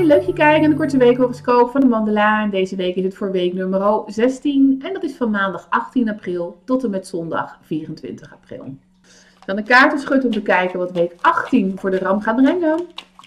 Hoi, leuk je kijken naar de korte weekhoroscoop van de Mandala. En deze week is het voor week nummer 16 en dat is van maandag 18 april tot en met zondag 24 april. Dan de kaarten schud om te kijken wat week 18 voor de ram gaat brengen.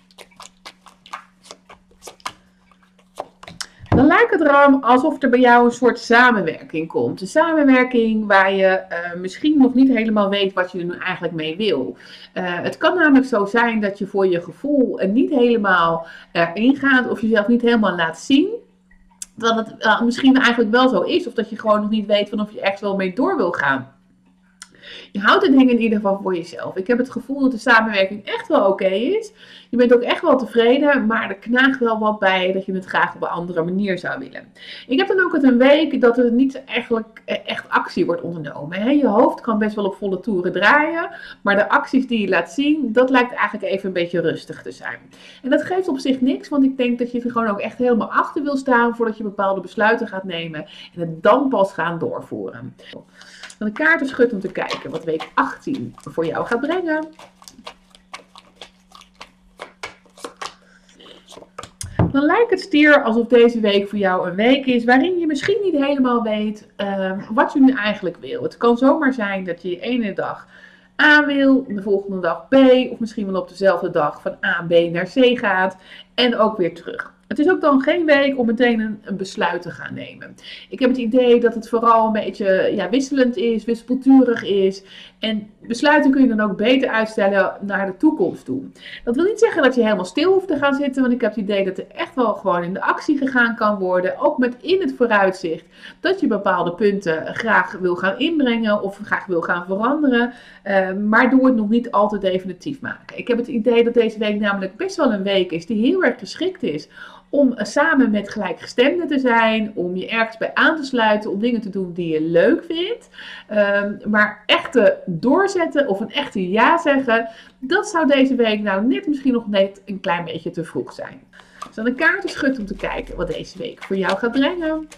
Dan lijkt het erom alsof er bij jou een soort samenwerking komt. Een samenwerking waar je misschien nog niet helemaal weet wat je er nu eigenlijk mee wil. Het kan namelijk zo zijn dat je voor je gevoel niet helemaal erin gaat of jezelf niet helemaal laat zien. Dat het misschien eigenlijk wel zo is of dat je gewoon nog niet weet of je echt wel mee door wil gaan. Je houdt de dingen in ieder geval voor jezelf. Ik heb het gevoel dat de samenwerking echt wel oké is. Je bent ook echt wel tevreden, maar er knaagt wel wat bij dat je het graag op een andere manier zou willen. Ik heb dan ook een week dat er niet eigenlijk echt actie wordt ondernomen. Je hoofd kan best wel op volle toeren draaien, maar de acties die je laat zien, dat lijkt eigenlijk even een beetje rustig te zijn. En dat geeft op zich niks, want ik denk dat je er gewoon ook echt helemaal achter wil staan voordat je bepaalde besluiten gaat nemen en het dan pas gaan doorvoeren. Dan de kaarten schud om te kijken wat week 18 voor jou gaat brengen. Dan lijkt het stier alsof deze week voor jou een week is waarin je misschien niet helemaal weet wat je nu eigenlijk wil. Het kan zomaar zijn dat je de ene dag A wil, de volgende dag B of misschien wel op dezelfde dag van A, B naar C gaat en ook weer terug. Het is ook dan geen week om meteen een besluit te gaan nemen. Ik heb het idee dat het vooral een beetje wisselend is, wispelturig is. En besluiten kun je dan ook beter uitstellen naar de toekomst toe. Dat wil niet zeggen dat je helemaal stil hoeft te gaan zitten, want ik heb het idee dat er echt wel gewoon in de actie gegaan kan worden. Ook met in het vooruitzicht dat je bepaalde punten graag wil gaan inbrengen of graag wil gaan veranderen. Maar doe het nog niet al te definitief maken. Ik heb het idee dat deze week namelijk best wel een week is die heel erg geschikt is om samen met gelijkgestemden te zijn, om je ergens bij aan te sluiten, om dingen te doen die je leuk vindt. Maar echte doorzetten of een echte ja zeggen, dat zou deze week nou net misschien nog net een klein beetje te vroeg zijn. Dus dan een kaartenschud om te kijken wat deze week voor jou gaat brengen.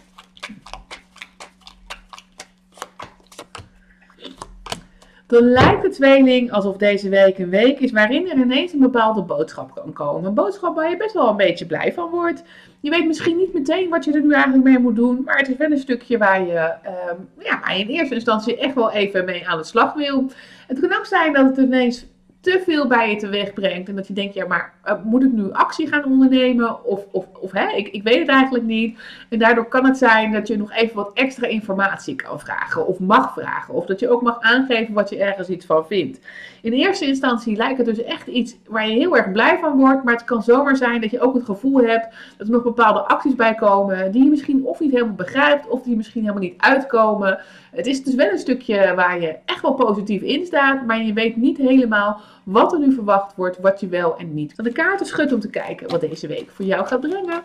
Dan lijkt de tweeling alsof deze week een week is waarin er ineens een bepaalde boodschap kan komen. Een boodschap waar je best wel een beetje blij van wordt. Je weet misschien niet meteen wat je er nu eigenlijk mee moet doen, maar het is wel een stukje waar je in eerste instantie echt wel even mee aan de slag wil. Het kan ook zijn dat het ineens te veel bij je teweeg brengt en dat je denkt, moet ik nu actie gaan ondernemen ik weet het eigenlijk niet. En daardoor kan het zijn dat je nog even wat extra informatie kan vragen of mag vragen of dat je ook mag aangeven wat je ergens iets van vindt. In eerste instantie lijkt het dus echt iets waar je heel erg blij van wordt, maar het kan zomaar zijn dat je ook het gevoel hebt dat er nog bepaalde acties bij komen die je misschien of niet helemaal begrijpt of die misschien helemaal niet uitkomen. Het is dus wel een stukje waar je echt wel positief in staat, maar je weet niet helemaal wat er nu verwacht wordt, wat je wel en niet. Van de kaarten schud om te kijken wat deze week voor jou gaat brengen.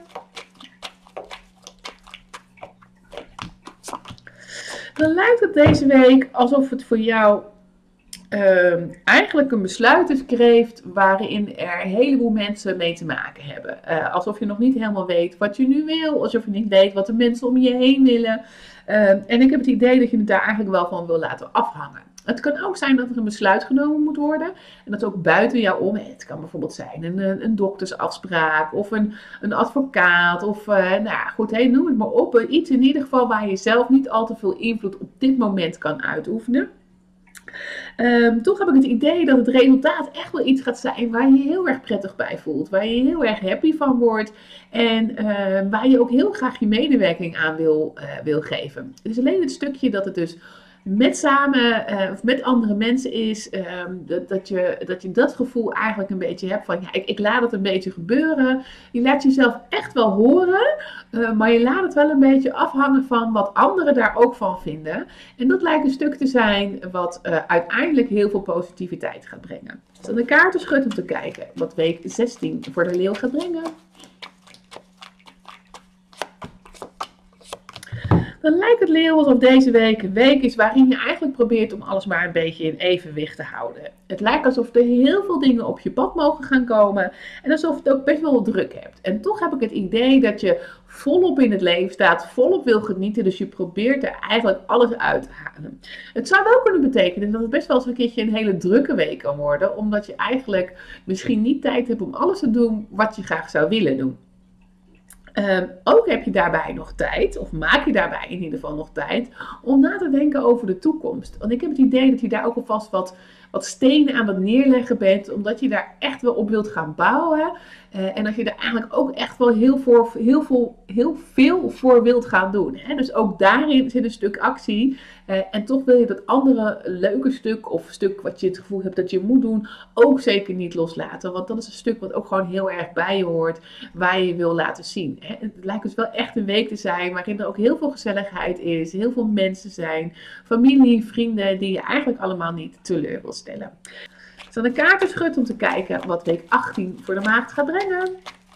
Dan lijkt het deze week alsof het voor jou eigenlijk een besluit kreeft waarin er een heleboel mensen mee te maken hebben. Alsof je nog niet helemaal weet wat je nu wil, alsof je niet weet wat de mensen om je heen willen. En ik heb het idee dat je het daar eigenlijk wel van wil laten afhangen. Het kan ook zijn dat er een besluit genomen moet worden. En dat ook buiten jou om. Het kan bijvoorbeeld zijn een doktersafspraak of een advocaat. Of noem het maar op. Iets in ieder geval waar je zelf niet al te veel invloed op dit moment kan uitoefenen. Toch heb ik het idee dat het resultaat echt wel iets gaat zijn waar je je heel erg prettig bij voelt. Waar je heel erg happy van wordt. En waar je ook heel graag je medewerking aan wil geven. Het is alleen het stukje dat het dus met andere mensen is, dat je dat gevoel eigenlijk een beetje hebt van, ik laat het een beetje gebeuren. Je laat jezelf echt wel horen, maar je laat het wel een beetje afhangen van wat anderen daar ook van vinden. En dat lijkt een stuk te zijn wat uiteindelijk heel veel positiviteit gaat brengen. Dus aan de kaarten schud om te kijken wat week 16 voor de leeuw gaat brengen. Dan lijkt het leeuw alsof deze week een week is waarin je eigenlijk probeert om alles maar een beetje in evenwicht te houden. Het lijkt alsof er heel veel dingen op je pad mogen gaan komen en alsof het ook best wel druk hebt. En toch heb ik het idee dat je volop in het leven staat, volop wil genieten, dus je probeert er eigenlijk alles uit te halen. Het zou wel kunnen betekenen dat het best wel eens een keertje een hele drukke week kan worden, omdat je eigenlijk misschien niet tijd hebt om alles te doen wat je graag zou willen doen. Ook heb je daarbij nog tijd, of maak je daarbij in ieder geval nog tijd, om na te denken over de toekomst. Want ik heb het idee dat je daar ook alvast wat stenen aan het neerleggen bent, omdat je daar echt wel op wilt gaan bouwen. En dat je daar eigenlijk ook echt wel heel veel voor wilt gaan doen. Hè? Dus ook daarin zit een stuk actie. En toch wil je dat andere leuke stuk, of stuk wat je het gevoel hebt dat je moet doen, ook zeker niet loslaten. Want dat is een stuk wat ook gewoon heel erg bij je hoort, waar je wil laten zien. Hè? Het lijkt dus wel echt een week te zijn waarin er ook heel veel gezelligheid is, heel veel mensen zijn, familie, vrienden, die je eigenlijk allemaal niet teleur wil stellen. Ik zal de kaarten schudden om te kijken wat week 18 voor de maagd gaat brengen.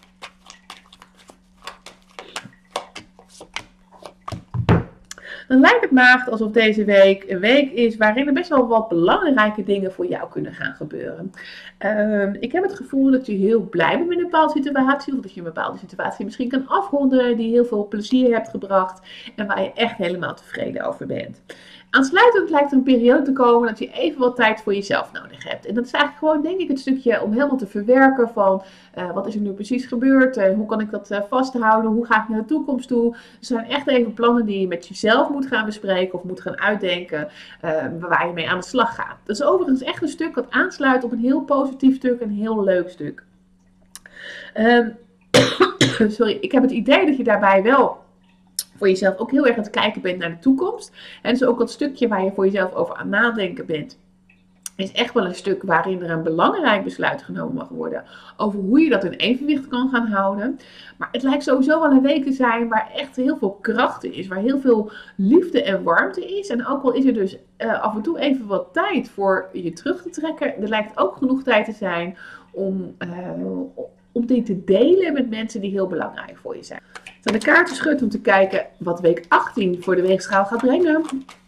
Dan lijkt het maagd alsof deze week een week is waarin er best wel wat belangrijke dingen voor jou kunnen gaan gebeuren. Ik heb het gevoel dat je heel blij bent met een bepaalde situatie, of dat je een bepaalde situatie misschien kan afronden die heel veel plezier hebt gebracht en waar je echt helemaal tevreden over bent. Aansluitend lijkt er een periode te komen dat je even wat tijd voor jezelf nodig hebt. En dat is eigenlijk gewoon, denk ik, het stukje om helemaal te verwerken van wat is er nu precies gebeurd, hoe kan ik dat vasthouden, hoe ga ik naar de toekomst toe. Er zijn echt even plannen die je met jezelf moet gaan bespreken of moet gaan uitdenken, waar je mee aan de slag gaat. Dat is overigens echt een stuk dat aansluit op een heel positief stuk, een heel leuk stuk. Sorry, ik heb het idee dat je daarbij wel voor jezelf ook heel erg aan het kijken bent naar de toekomst. En dus ook dat stukje waar je voor jezelf over aan nadenken bent, is echt wel een stuk waarin er een belangrijk besluit genomen mag worden over hoe je dat in evenwicht kan gaan houden. Maar het lijkt sowieso wel een week te zijn waar echt heel veel kracht is, waar heel veel liefde en warmte is. En ook al is er dus af en toe even wat tijd voor je terug te trekken, er lijkt ook genoeg tijd te zijn om dit te delen met mensen die heel belangrijk voor je zijn. Ik zal de kaarten schudden om te kijken wat week 18 voor de weegschaal gaat brengen.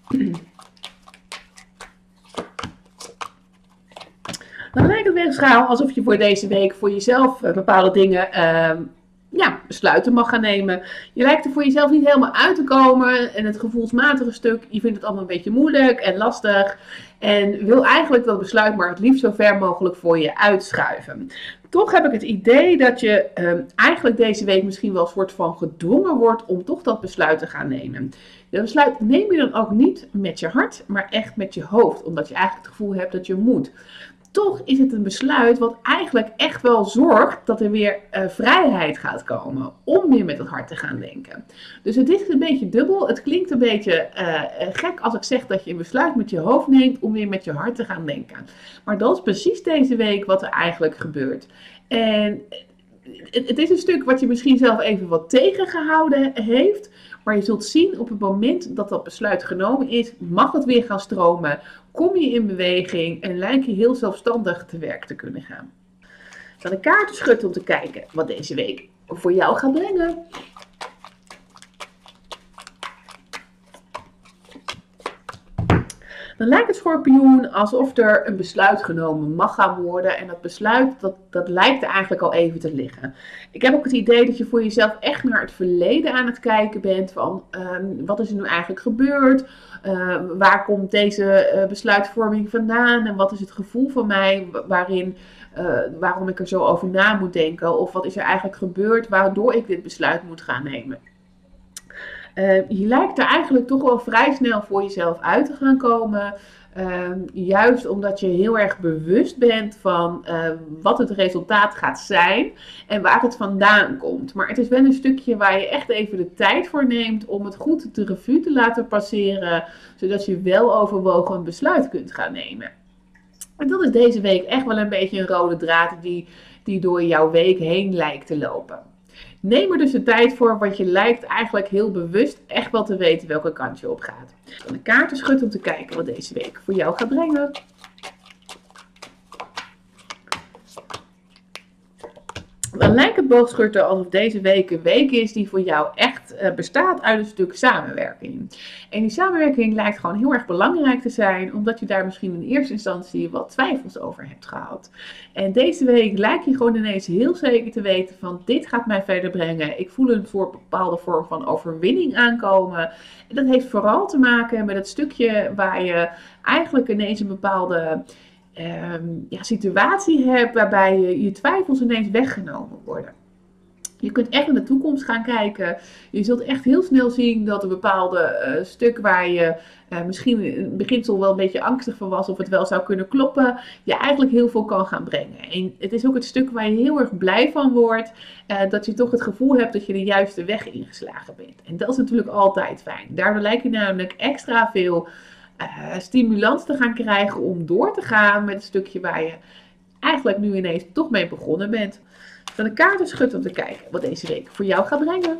Dan lijkt het weegschaal alsof je voor deze week voor jezelf bepaalde dingen besluiten mag gaan nemen. Je lijkt er voor jezelf niet helemaal uit te komen. En het gevoelsmatige stuk, je vindt het allemaal een beetje moeilijk en lastig. En wil eigenlijk dat besluit maar het liefst zo ver mogelijk voor je uitschuiven. Toch heb ik het idee dat je eigenlijk deze week misschien wel een soort van gedwongen wordt om toch dat besluit te gaan nemen. Dat besluit neem je dan ook niet met je hart, maar echt met je hoofd. Omdat je eigenlijk het gevoel hebt dat je moet. Toch is het een besluit wat eigenlijk echt wel zorgt dat er weer vrijheid gaat komen om weer met het hart te gaan denken. Dus het is een beetje dubbel. Het klinkt een beetje gek als ik zeg dat je een besluit met je hoofd neemt om weer met je hart te gaan denken. Maar dat is precies deze week wat er eigenlijk gebeurt. En het is een stuk wat je misschien zelf even wat tegengehouden heeft. Maar je zult zien op het moment dat dat besluit genomen is, mag het weer gaan stromen. Kom je in beweging en lijkt je heel zelfstandig te werk te kunnen gaan. Ik zal de kaarten schudden om te kijken wat deze week voor jou gaat brengen. Dan lijkt het schorpioen alsof er een besluit genomen mag gaan worden. En dat besluit, dat lijkt er eigenlijk al even te liggen. Ik heb ook het idee dat je voor jezelf echt naar het verleden aan het kijken bent. Van wat is er nu eigenlijk gebeurd? Waar komt deze besluitvorming vandaan? En wat is het gevoel van mij waarom ik er zo over na moet denken? Of wat is er eigenlijk gebeurd waardoor ik dit besluit moet gaan nemen? Je lijkt er eigenlijk toch wel vrij snel voor jezelf uit te gaan komen. Juist omdat je heel erg bewust bent van wat het resultaat gaat zijn en waar het vandaan komt. Maar het is wel een stukje waar je echt even de tijd voor neemt om het goed de revue te laten passeren, zodat je wel overwogen een besluit kunt gaan nemen. En dat is deze week echt wel een beetje een rode draad die door jouw week heen lijkt te lopen. Neem er dus de tijd voor, want je lijkt eigenlijk heel bewust echt wel te weten welke kant je op gaat. Ik ga de kaarten schudden om te kijken wat deze week voor jou gaat brengen. Dan lijkt het boogschurter alsof deze week een week is die voor jou echt bestaat uit een stuk samenwerking. En die samenwerking lijkt gewoon heel erg belangrijk te zijn, omdat je daar misschien in eerste instantie wat twijfels over hebt gehad. En deze week lijkt je gewoon ineens heel zeker te weten van dit gaat mij verder brengen. Ik voel een soort bepaalde vorm van overwinning aankomen. En dat heeft vooral te maken met het stukje waar je eigenlijk ineens een bepaalde situatie hebt waarbij je twijfels ineens weggenomen worden. Je kunt echt naar de toekomst gaan kijken. Je zult echt heel snel zien dat een bepaalde stuk waar je misschien in het beginsel wel een beetje angstig van was of het wel zou kunnen kloppen, je eigenlijk heel veel kan gaan brengen. En het is ook het stuk waar je heel erg blij van wordt, dat je toch het gevoel hebt dat je de juiste weg ingeslagen bent. En dat is natuurlijk altijd fijn. Daardoor lijkt je namelijk extra veel stimulans te gaan krijgen om door te gaan met het stukje waar je eigenlijk nu ineens toch mee begonnen bent. Van de kaarten schudden om te kijken wat deze week voor jou gaat brengen.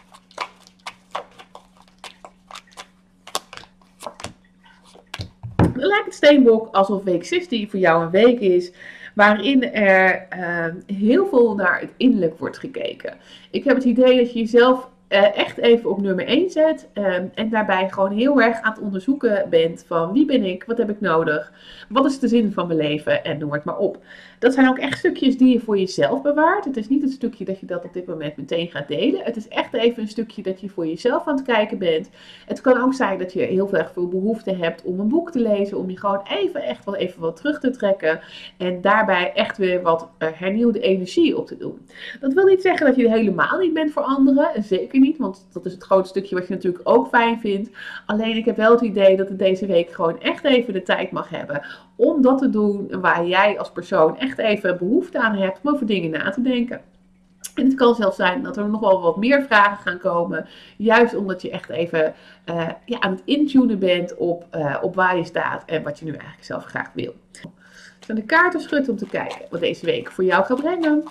Dan lijkt het steenbok alsof week 16 voor jou een week is waarin er heel veel naar het innerlijk wordt gekeken. Ik heb het idee dat je jezelf echt even op nummer 1 zet en daarbij gewoon heel erg aan het onderzoeken bent van wie ben ik, wat heb ik nodig, wat is de zin van mijn leven en noem het maar op. Dat zijn ook echt stukjes die je voor jezelf bewaart. Het is niet het stukje dat je dat op dit moment meteen gaat delen. Het is echt even een stukje dat je voor jezelf aan het kijken bent. Het kan ook zijn dat je heel erg veel behoefte hebt om een boek te lezen, om je gewoon even wat terug te trekken en daarbij echt weer wat hernieuwde energie op te doen. Dat wil niet zeggen dat je er helemaal niet bent voor anderen, zeker niet, want dat is het grote stukje wat je natuurlijk ook fijn vindt. Alleen ik heb wel het idee dat het deze week gewoon echt even de tijd mag hebben om dat te doen waar jij als persoon echt even behoefte aan hebt om over dingen na te denken. En het kan zelfs zijn dat er nog wel wat meer vragen gaan komen. Juist omdat je echt even aan het intunen bent op waar je staat en wat je nu eigenlijk zelf graag wil. Dus de kaarten schudden om te kijken wat deze week voor jou gaat brengen.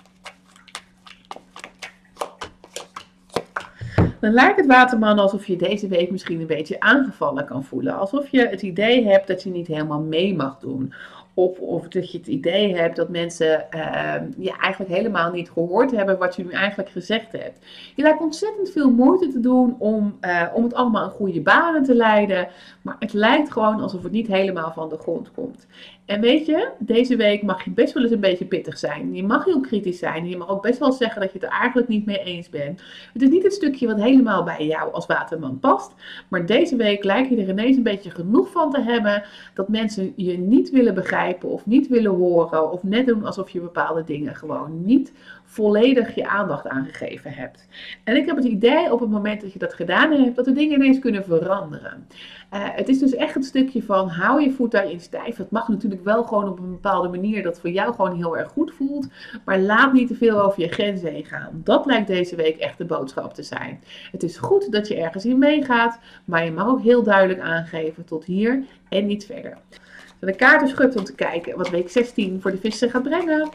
Dan lijkt het waterman alsof je deze week misschien een beetje aangevallen kan voelen. Alsof je het idee hebt dat je niet helemaal mee mag doen. Of dat je het idee hebt dat mensen je eigenlijk helemaal niet gehoord hebben wat je nu eigenlijk gezegd hebt. Je lijkt ontzettend veel moeite te doen om het allemaal in goede banen te leiden. Maar het lijkt gewoon alsof het niet helemaal van de grond komt. En weet je, deze week mag je best wel eens een beetje pittig zijn. Je mag heel kritisch zijn. Je mag ook best wel zeggen dat je het er eigenlijk niet mee eens bent. Het is niet het stukje wat helemaal bij jou als waterman past. Maar deze week lijkt je er ineens een beetje genoeg van te hebben dat mensen je niet willen begrijpen of niet willen horen. Of net doen alsof je bepaalde dingen gewoon niet volledig je aandacht aangegeven hebt. En ik heb het idee op het moment dat je dat gedaan hebt, dat de dingen ineens kunnen veranderen. Het is dus echt een stukje van hou je voet daarin stijf. Het mag natuurlijk wel gewoon op een bepaalde manier dat voor jou gewoon heel erg goed voelt. Maar laat niet te veel over je grenzen heen gaan. Dat lijkt deze week echt de boodschap te zijn. Het is goed dat je ergens in meegaat, maar je mag ook heel duidelijk aangeven tot hier en niet verder. De kaarten schudden om te kijken wat week 16 voor de vissen gaat brengen.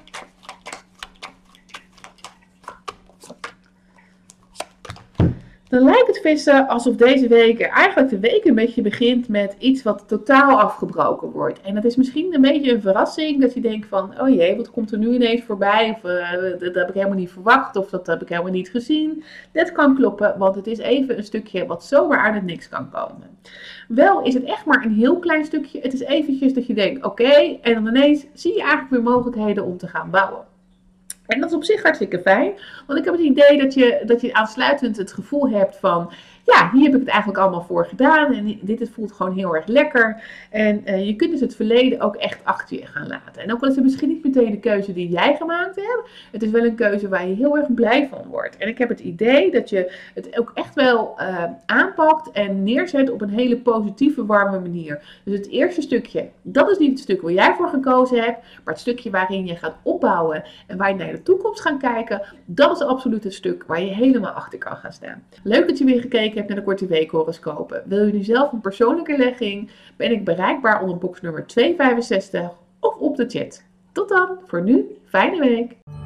Dan lijkt het vissen alsof deze week eigenlijk de week een beetje begint met iets wat totaal afgebroken wordt. En dat is misschien een beetje een verrassing dat je denkt van, oh jee, wat komt er nu ineens voorbij? Of dat heb ik helemaal niet verwacht of dat heb ik helemaal niet gezien. Dat kan kloppen, want het is even een stukje wat zomaar uit het niks kan komen. Wel is het echt maar een heel klein stukje. Het is eventjes dat je denkt, oké, en dan ineens zie je eigenlijk weer mogelijkheden om te gaan bouwen. En dat is op zich hartstikke fijn, want ik heb het idee dat je aansluitend het gevoel hebt van, ja, hier heb ik het eigenlijk allemaal voor gedaan en dit voelt gewoon heel erg lekker. En je kunt dus het verleden ook echt achter je gaan laten. En ook al is het misschien niet meteen de keuze die jij gemaakt hebt, het is wel een keuze waar je heel erg blij van wordt. En ik heb het idee dat je het ook echt wel aanpakt en neerzet op een hele positieve, warme manier. Dus het eerste stukje, dat is niet het stuk waar jij voor gekozen hebt, maar het stukje waarin je gaat opbouwen en waar je naar de toekomst gaat kijken, dat is absoluut het stuk waar je helemaal achter kan gaan staan. Leuk dat je weer gekeken hebt naar de korte weekhoroscopen. Wil je nu zelf een persoonlijke legging? Ben ik bereikbaar onder box nummer 265 of op de chat. Tot dan, voor nu, fijne week!